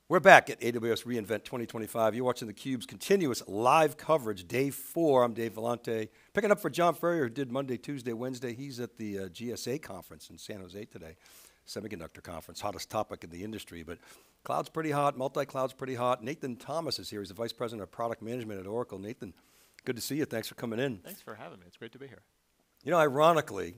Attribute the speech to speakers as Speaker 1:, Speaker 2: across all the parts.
Speaker 1: We're back at AWS reInvent 2025. You're watching theCUBE's continuous live coverage, day 4. I'm Dave Vellante. Picking up for John Furrier, who did Monday, Tuesday, Wednesday. He's at the GSA conference in San Jose today, semiconductor conference, hottest topic in the industry. But cloud's pretty hot, multi-cloud's pretty hot. Nathan Thomas is here. He's the Vice President of Product Management at Oracle. Nathan, good to see you. Thanks for coming in.
Speaker 2: Thanks for having me. It's great to be here.
Speaker 1: You know, ironically,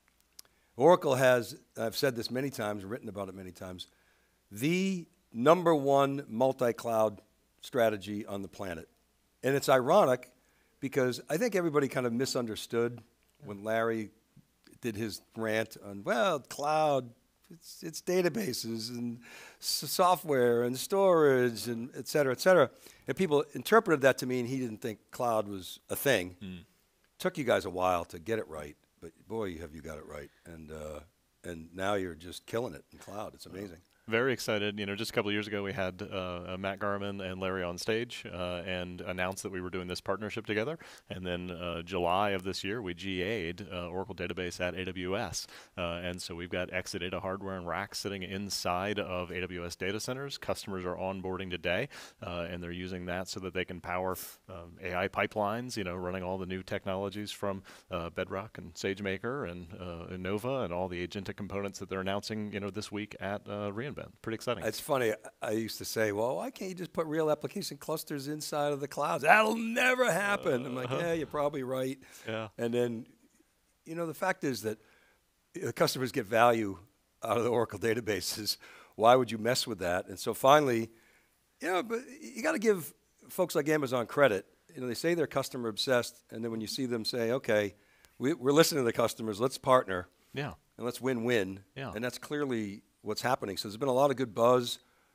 Speaker 1: Oracle has, I've said this many times, written about it many times, the #1 multi-cloud strategy on the planet. And it's ironic because I think everybody kind of misunderstood when Larry did his rant on, well, cloud, it's databases and software and storage and et cetera, et cetera. And people interpreted that to mean he didn't think cloud was a thing. Took you guys a while to get it right, but boy, have you got it right. And now you're just killing it in cloud. It's amazing.
Speaker 2: Very excited. You know, just a couple of years ago, we had Matt Garman and Larry on stage and announced that we were doing this partnership together. And then July of this year, we GA'd Oracle Database at AWS. And so we've got Exadata hardware and racks sitting inside of AWS data centers. Customers are onboarding today, and they're using that so that they can power AI pipelines, you know, running all the new technologies from Bedrock and SageMaker and Innova and all the agentic components that they're announcing, you know, this week at reInvent. Pretty exciting.
Speaker 1: It's funny. I used to say, well, why can't you just put real application clusters inside of the clouds? That'll never happen. I'm like, yeah, you're probably right.
Speaker 2: Yeah.
Speaker 1: And then, you know, the fact is that the customers get value out of the Oracle databases. Why would you mess with that? And so finally, you know, but you got to give folks like Amazon credit. You know, they say they're customer obsessed, and then when you see them say, okay, we're listening to the customers, let's partner.
Speaker 2: Yeah.
Speaker 1: And let's win-win.
Speaker 2: Yeah.
Speaker 1: And that's clearly what's happening. So there's been a lot of good buzz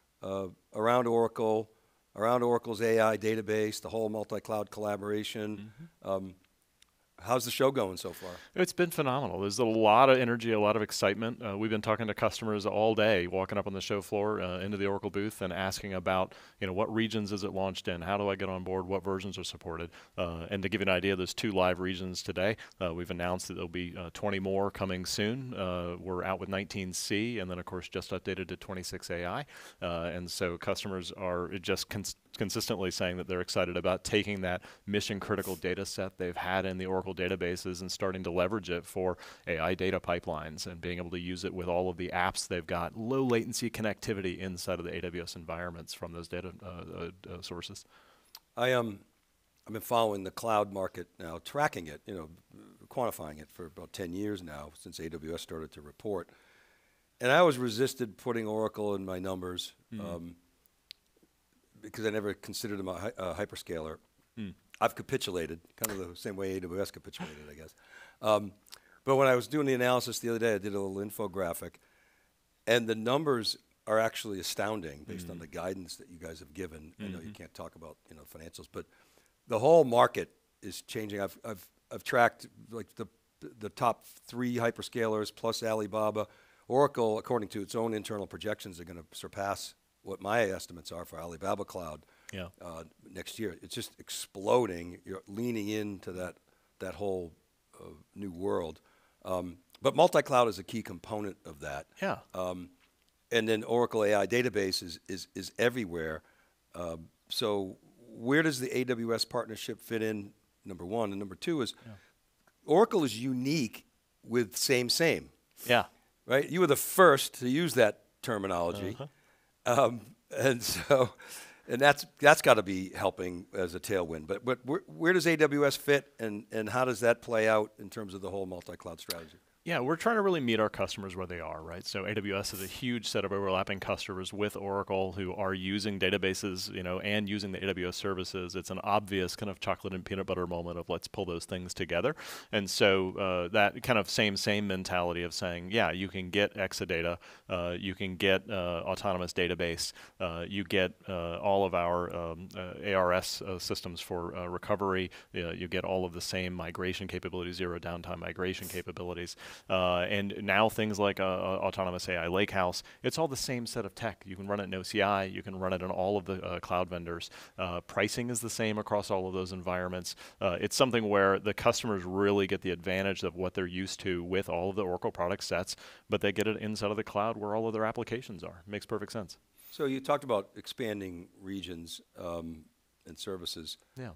Speaker 1: around Oracle, around Oracle's AI database, the whole multi-cloud collaboration. How's the show going so far?
Speaker 2: It's been phenomenal. There's a lot of energy, a lot of excitement. We've been talking to customers all day, walking up on the show floor into the Oracle booth and asking about, you know, what regions is it launched in? How do I get on board? What versions are supported? And to give you an idea, there's 2 live regions today. We've announced that there'll be 20 more coming soon. We're out with 19C, and then of course just updated to 26AI. And so customers are just consistently saying that they're excited about taking that mission critical data set they've had in the Oracle databases and starting to leverage it for AI data pipelines and being able to use it with all of the apps they've got, low latency connectivity inside of the AWS environments from those data sources.
Speaker 1: I've been following the cloud market now, tracking it, you know, quantifying it for about 10 years now since AWS started to report. And I always resisted putting Oracle in my numbers because I never considered them a hyperscaler. I've capitulated, kind of the same way AWS capitulated, I guess. But when I was doing the analysis the other day, I did a little infographic, and the numbers are actually astounding based on the guidance that you guys have given. I know you can't talk about, you know, financials, but the whole market is changing. I've tracked like the top 3 hyperscalers plus Alibaba. Oracle, according to its own internal projections, are going to surpass what my estimates are for Alibaba Cloud next year. It's just exploding. You're leaning into that whole new world. But multi-cloud is a key component of that.
Speaker 2: Yeah.
Speaker 1: And then Oracle AI database is everywhere. So where does the AWS partnership fit in, number 1? And number 2 is Oracle is unique with same.
Speaker 2: Yeah.
Speaker 1: Right? You were the first to use that terminology. And so, and that's got to be helping as a tailwind. But where does AWS fit, and how does that play out in terms of the whole multi-cloud strategy?
Speaker 2: Yeah, we're trying to really meet our customers where they are, right? So AWS is a huge set of overlapping customers with Oracle who are using databases, you know, and using the AWS services. It's an obvious kind of chocolate and peanut butter moment of let's pull those things together. And so that kind of same mentality of saying, yeah, you can get Exadata, you can get autonomous database, you get all of our ARS systems for recovery, you get all of the same migration capabilities, zero downtime migration capabilities. And now things like autonomous AI Lakehouse, it's all the same set of tech. You can run it in OCI, you can run it on all of the cloud vendors. Pricing is the same across all of those environments. It's something where the customers really get the advantage of what they're used to with all of the Oracle product sets, but they get it inside of the cloud where all of their applications are. Makes perfect sense.
Speaker 1: So you talked about expanding regions and services.
Speaker 2: Yeah.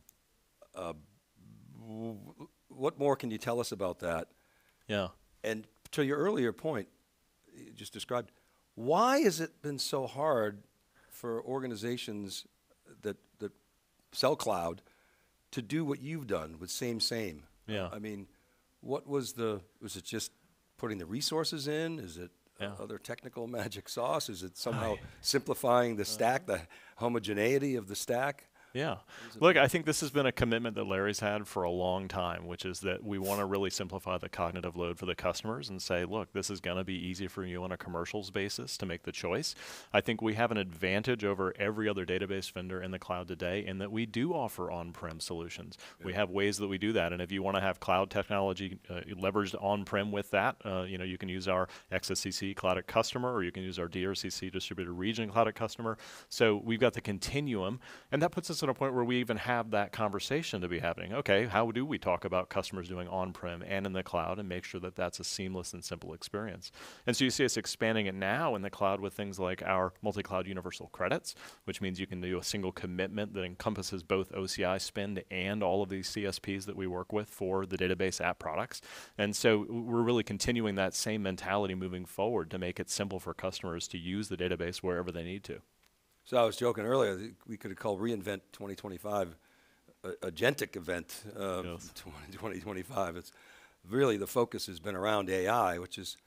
Speaker 1: What more can you tell us about that?
Speaker 2: Yeah.
Speaker 1: And to your earlier point, you just described, why has it been so hard for organizations that sell cloud to do what you've done with same?
Speaker 2: Yeah.
Speaker 1: I mean, was it just putting the resources in? Is it other technical magic sauce? Is it somehow simplifying the stack, the homogeneity of the stack?
Speaker 2: Yeah. Look, I think this has been a commitment that Larry's had for a long time, which is that we want to really simplify the cognitive load for the customers and say, look, this is going to be easy for you on a commercials basis to make the choice. I think we have an advantage over every other database vendor in the cloud today in that we do offer on-prem solutions. Yeah. We have ways that we do that, and if you want to have cloud technology leveraged on-prem with that, you can use our XSCC Cloud@Customer, or you can use our DRCC Distributed Region Cloud@Customer. So we've got the continuum, and that puts us at a point where we even have that conversation to be happening. Okay, how do we talk about customers doing on-prem and in the cloud and make sure that that's a seamless and simple experience? And so you see us expanding it now in the cloud with things like our multi-cloud universal credits, which means you can do a single commitment that encompasses both OCI spend and all of these CSPs that we work with for the database app products. And so we're really continuing that same mentality moving forward to make it simple for customers to use the database wherever they need to.
Speaker 1: So I was joking earlier, we could have called reInvent 2025 agentic event 2025. It's really, the focus has been around AI, which is,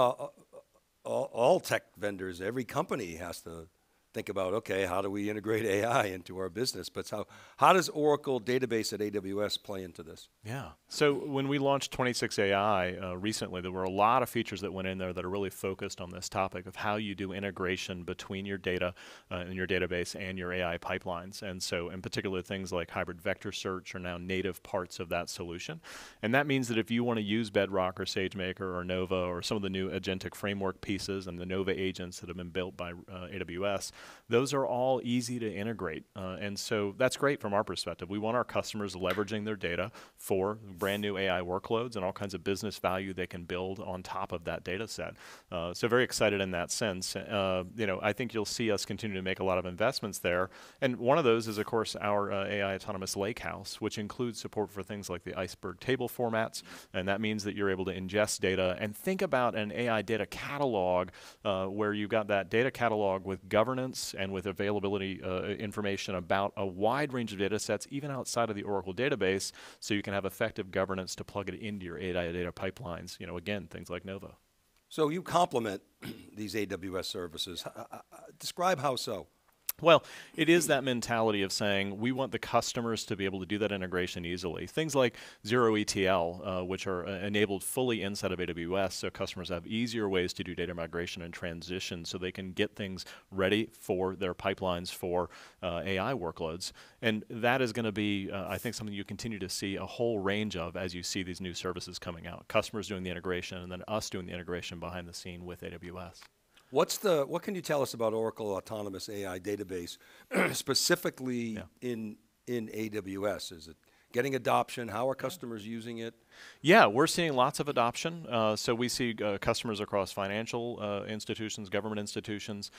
Speaker 1: all tech vendors, every company has to think about, okay, how do we integrate AI into our business? But how does Oracle Database at AWS play into this?
Speaker 2: Yeah. So when we launched 26AI recently, there were a lot of features that went in there that are really focused on this topic of how you do integration between your data in your database and your AI pipelines. And so in particular, things like hybrid vector search are now native parts of that solution. And that means that if you want to use Bedrock or SageMaker or Nova or some of the new agentic framework pieces and the Nova agents that have been built by AWS, those are all easy to integrate. And so that's great from our perspective. We want our customers leveraging their data for brand new AI workloads and all kinds of business value they can build on top of that data set. So very excited in that sense. I think you'll see us continue to make a lot of investments there. And one of those is, of course, our AI Autonomous Lakehouse, which includes support for things like the Iceberg table formats. And that means that you're able to ingest data and think about an AI data catalog where you've got that data catalog with governance and with availability information about a wide range of data sets, even outside of the Oracle database, so you can have effective governance to plug it into your AI data pipelines, again, things like Nova.
Speaker 1: So you complement these AWS services. Describe how so.
Speaker 2: Well, it is that mentality of saying we want the customers to be able to do that integration easily. Things like zero ETL, which are enabled fully inside of AWS, so customers have easier ways to do data migration and transition so they can get things ready for their pipelines for AI workloads. And that is going to be, I think, something you continue to see a whole range of as you see these new services coming out. Customers doing the integration and then us doing the integration behind the scene with AWS.
Speaker 1: What can you tell us about Oracle Autonomous AI Database, specifically in AWS? Is it getting adoption? How are customers using it?
Speaker 2: Yeah, we're seeing lots of adoption. So we see customers across financial institutions, government institutions,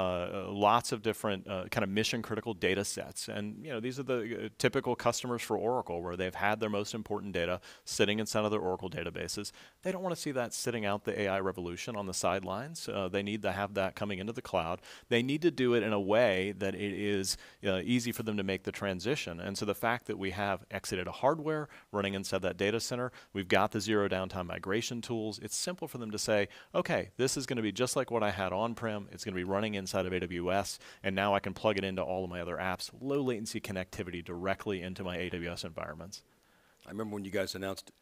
Speaker 2: lots of different kind of mission-critical data sets. And these are the typical customers for Oracle, where they've had their most important data sitting inside of their Oracle databases. They don't want to see that sitting out the AI revolution on the sidelines. They need to have that coming into the cloud. They need to do it in a way that it is easy for them to make the transition. And so the fact that we have Exadata hardware running inside that data center, we've got the zero downtime migration tools. It's simple for them to say, okay, this is going to be just like what I had on-prem. It's going to be running inside of AWS, and now I can plug it into all of my other apps. Low latency connectivity directly into my AWS environments.
Speaker 1: I remember when you guys announced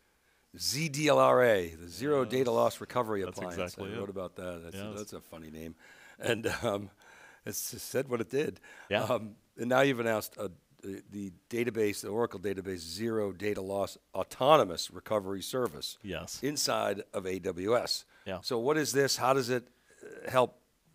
Speaker 1: ZDLRA, the Zero Data Loss Recovery Appliance.
Speaker 2: Exactly
Speaker 1: I wrote about that. That's a funny name. And it said what it did.
Speaker 2: Yeah.
Speaker 1: And now you've announced the database, the Oracle database, Zero Data Loss Autonomous Recovery Service.
Speaker 2: Yes.
Speaker 1: Inside of AWS.
Speaker 2: Yeah.
Speaker 1: So what is this? How does it help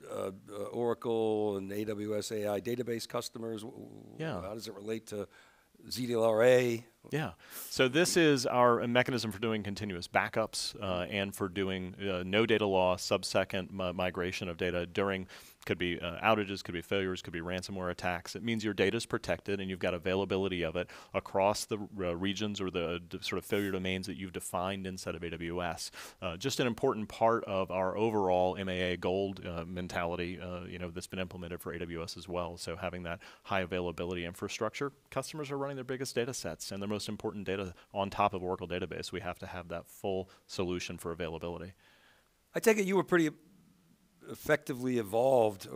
Speaker 1: Oracle and AWS AI database customers?
Speaker 2: Yeah.
Speaker 1: How does it relate to ZDLRA?
Speaker 2: Yeah. So this is our mechanism for doing continuous backups and for doing no data loss, sub-second migration of data during Could be outages, could be failures, could be ransomware attacks. It means your data is protected and you've got availability of it across the regions or the sort of failure domains that you've defined inside of AWS. Just an important part of our overall MAA Gold mentality, that's been implemented for AWS as well. So having that high availability infrastructure, customers are running their biggest data sets and their most important data on top of Oracle database. We have to have that full solution for availability.
Speaker 1: I take it you were pretty effectively involved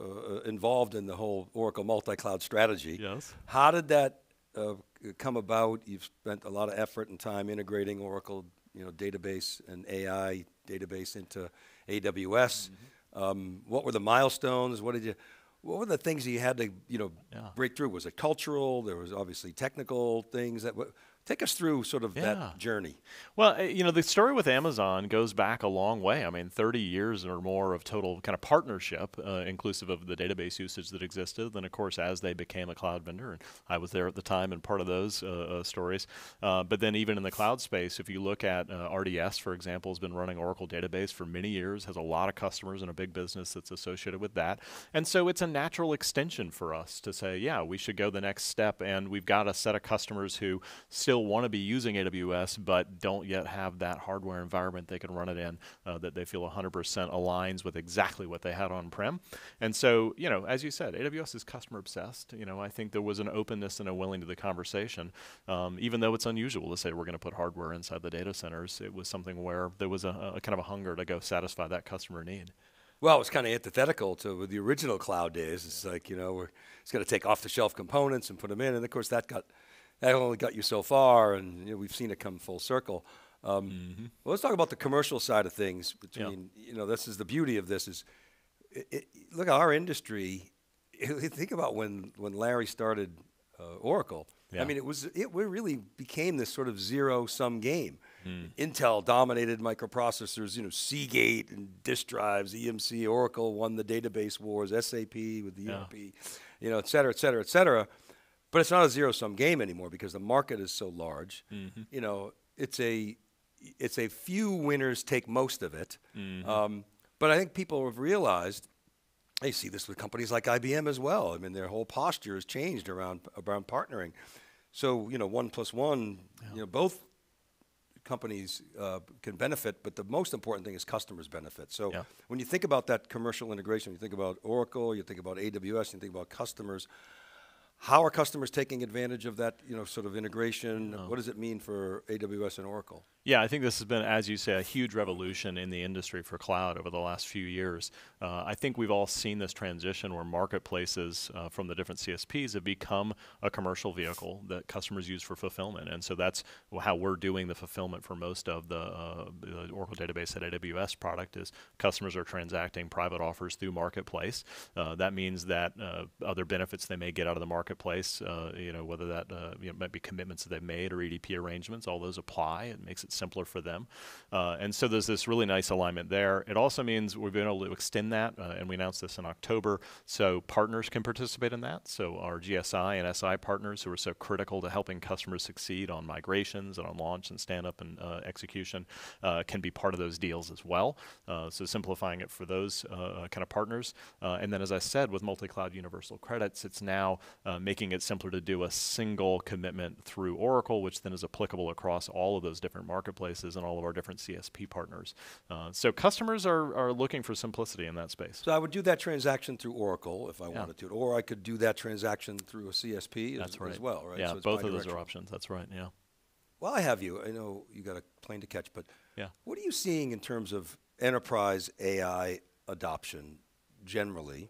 Speaker 1: in the whole Oracle multi-cloud strategy.
Speaker 2: Yes.
Speaker 1: How did that come about? You've spent a lot of effort and time integrating Oracle, database and AI database into AWS. What were the milestones? What were the things you had to, break through? Was it cultural? There was obviously technical things that. Take us through sort of that journey.
Speaker 2: Well, the story with Amazon goes back a long way. I mean, 30 years or more of total kind of partnership, inclusive of the database usage that existed. Then, of course, as they became a cloud vendor, and I was there at the time and part of those stories. But then even in the cloud space, if you look at RDS, for example, has been running Oracle database for many years, has a lot of customers and a big business that's associated with that. And so it's a natural extension for us to say, yeah, we should go the next step. And we've got a set of customers who still want to be using AWS, but don't yet have that hardware environment they can run it in that they feel 100% aligns with exactly what they had on-prem. And so, as you said, AWS is customer obsessed. I think there was an openness and a willing to the conversation. Even though it's unusual to say we're going to put hardware inside the data centers, it was something where there was a kind of a hunger to go satisfy that customer need.
Speaker 1: Well, it's kind of antithetical to the original cloud days. It's like, it's going to take off-the-shelf components and put them in. And, of course, that only got you so far, and we've seen it come full circle. Well, let's talk about the commercial side of things. This is the beauty of this. Look at our industry. Think about when Larry started Oracle.
Speaker 2: Yeah.
Speaker 1: I mean, it really became this sort of zero-sum game. Intel dominated microprocessors. Seagate and disk drives, EMC, Oracle won the database wars, SAP with the ERP, et cetera, et cetera, et cetera. But it's not a zero-sum game anymore because the market is so large. It's a few winners take most of it. But I think people have realized, they see this with companies like IBM as well. I mean, their whole posture has changed around partnering. So, 1 + 1, both companies can benefit, but the most important thing is customers benefit. So when you think about that commercial integration, you think about Oracle, you think about AWS, you think about customers. How are customers taking advantage of that, sort of integration? What does it mean for AWS and Oracle? Yeah,
Speaker 2: I think this has been, as you say, a huge revolution in the industry for cloud over the last few years. I think we've all seen this transition where marketplaces from the different CSPs have become a commercial vehicle that customers use for fulfillment. And so that's how we're doing the fulfillment for most of the Oracle database at AWS product is customers are transacting private offers through marketplace. That means that other benefits they may get out of the marketplace, whether that might be commitments that they've made or EDP arrangements, all those apply. It makes it simpler for them. And so there's this really nice alignment there. It also means we've been able to extend that, and we announced this in October, so partners can participate in that. So our GSI and SI partners who are so critical to helping customers succeed on migrations and on launch and stand-up and execution can be part of those deals as well. So simplifying it for those kind of partners. And then as I said, with multi-cloud universal credits, it's now making it simpler to do a single commitment through Oracle, which then is applicable across all of those different marketplaces and all of our different CSP partners. So customers are looking for simplicity in that space.
Speaker 1: So I would do that transaction through Oracle if I wanted to, or I could do that transaction through a CSP as well, right?
Speaker 2: Yeah,
Speaker 1: so
Speaker 2: both of those are options. That's right, yeah.
Speaker 1: Well, I have you. I know you got a plane to catch, but what are you seeing in terms of enterprise AI adoption generally?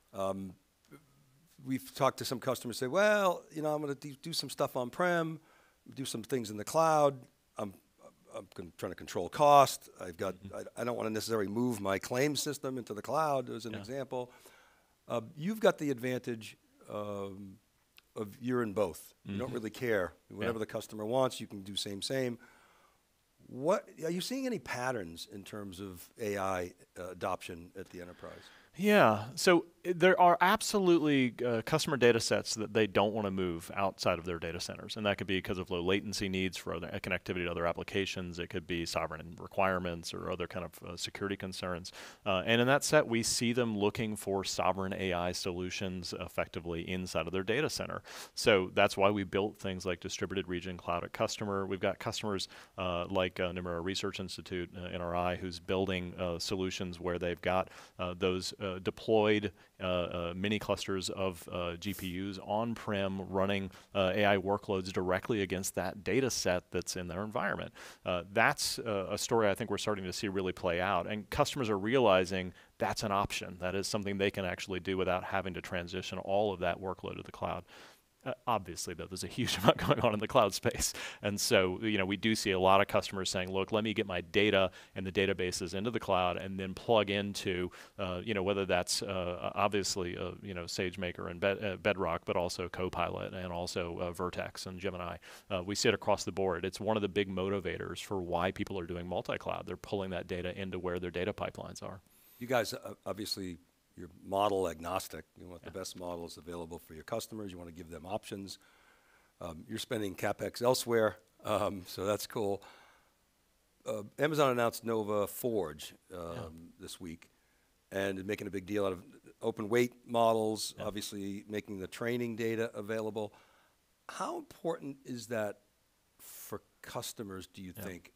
Speaker 1: We've talked to some customers say, well, I'm going to do some stuff on-prem, do some things in the cloud. I'm trying to control cost. I don't want to necessarily move my claim system into the cloud as an example. You've got the advantage of you're in both. You don't really care. Whatever the customer wants, you can do same. What are you seeing any patterns in terms of AI adoption at the enterprise?
Speaker 2: Yeah. So There are absolutely customer data sets that they don't want to move outside of their data centers, and that could be because of low latency needs for other connectivity to other applications. It could be sovereign requirements or other kind of security concerns. And in that set, we see them looking for sovereign AI solutions effectively inside of their data center. So that's why we built things like distributed region cloud at customer. We've got customers like Nomura Research Institute, NRI, who's building solutions where they've got those deployed mini clusters of GPUs on-prem running AI workloads directly against that data set that's in their environment. That's a story I think we're starting to see really play out, and customers are realizing that's an option. That is something they can actually do without having to transition all of that workload to the cloud. Obviously, though, there's a huge amount going on in the cloud space. And so, we do see a lot of customers saying, look, let me get my data and the databases into the cloud and then plug into, whether that's obviously, SageMaker and Bedrock, but also Copilot and also Vertex and Gemini. We see it across the board. It's one of the big motivators for why people are doing multi-cloud. They're pulling that data into where their data pipelines are.
Speaker 1: You guys, obviously, you're model agnostic. You want the best models available for your customers. You want to give them options. You're spending CapEx elsewhere, so that's cool. Amazon announced Nova Forge this week, and making a big deal out of open weight models, obviously making the training data available. How important is that for customers, do you think?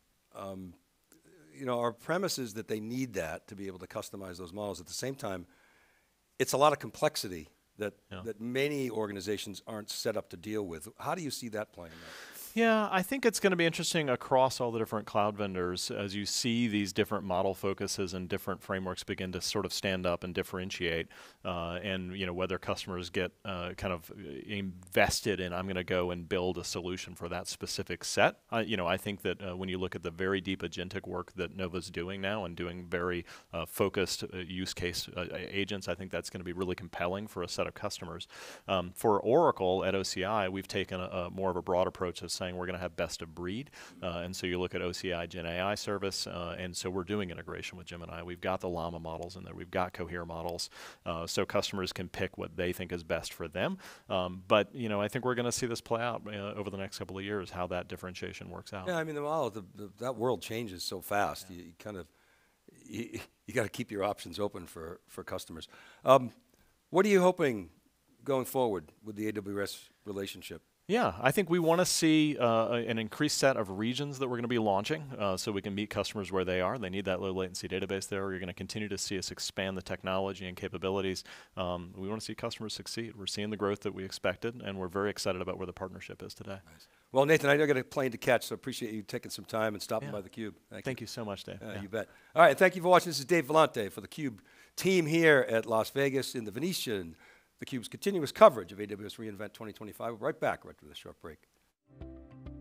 Speaker 1: Our premise is that they need that to be able to customize those models. At the same time, it's a lot of complexity that many organizations aren't set up to deal with. How do you see that playing out?
Speaker 2: Yeah, I think it's going to be interesting across all the different cloud vendors as you see these different model focuses and different frameworks begin to sort of stand up and differentiate, and whether customers get kind of invested in, I'm going to go and build a solution for that specific set. I think that when you look at the very deep agentic work that Nova's doing now and doing very focused use case agents, I think that's going to be really compelling for a set of customers. For Oracle at OCI, we've taken more of a broad approach of saying we're going to have best of breed, and so you look at OCI Gen AI service, and so we're doing integration with Gemini. We've got the Llama models in there. We've got Cohere models, so customers can pick what they think is best for them. But I think we're going to see this play out over the next couple of years, how that differentiation works out.
Speaker 1: Yeah, I mean the model, that world changes so fast. You got to keep your options open for customers. What are you hoping going forward with the AWS relationship?
Speaker 2: Yeah, I think we want to see an increased set of regions that we're going to be launching so we can meet customers where they are. They need that low latency database there. You're going to continue to see us expand the technology and capabilities. We want to see customers succeed. We're seeing the growth that we expected, and we're very excited about where the partnership is today. Nice.
Speaker 1: Well, Nathan, I know I got a plane to catch, so I appreciate you taking some time and stopping by theCUBE.
Speaker 2: Thank you so much, Dave.
Speaker 1: You bet. All right, thank you for watching. This is Dave Vellante for theCUBE team here at Las Vegas in the Venetian. theCUBE's continuous coverage of AWS reInvent 2025. We'll be right back right after this short break.